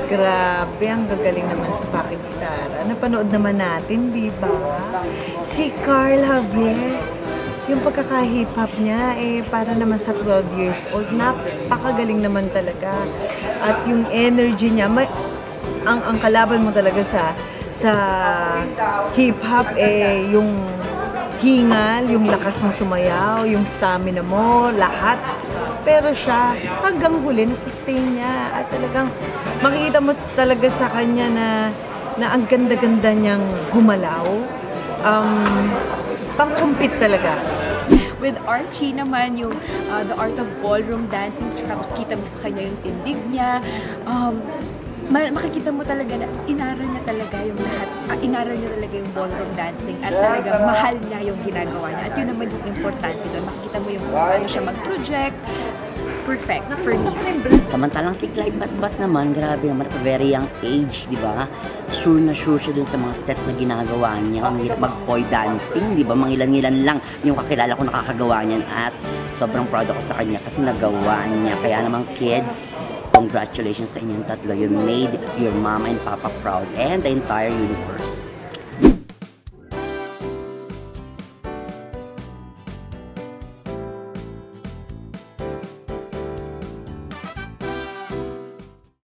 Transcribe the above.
Grabe, ang gagaling naman sa Package Star. Napanood naman natin, di ba? Si Carl Javier, yung pagkaka-hip hop niya, para naman sa 12 years old, napakagaling naman talaga. At yung energy niya, ang kalaban mo talaga sa hip hop, yung hingal, yung lakas mo sumayaw, yung stamina mo, lahat. Pero siya, hanggang huli, na-sustain niya. At talagang, makikita mo talaga sa kanya na ang ganda-ganda niyang gumalaw. Pang-compete talaga. With Archie naman, yung the art of ballroom dancing, tsaka makikita mo sa kanya yung tindig niya. Makikita mo talaga na inaral niya talaga yung lahat, inaral niya talaga yung ballroom dancing at talaga mahal niya yung ginagawa niya. At yun naman yung importante doon. Makikita mo yung paano siya mag-project. Perfect for me. Samantalang si Clyde Basbas naman, grabe naman at a very young age, di ba? Sure na sure siya dun sa mga step na ginagawa niya. Ang hirap mag-poi dancing, di ba? Mangilan-ngilan lang yung kakilala ko nakakagawa niyan at sobrang proud ako sa kanya kasi nagawa niya. Kaya naman kids, congratulations sa inyong tatlo. You made your mama and papa proud and the entire universe.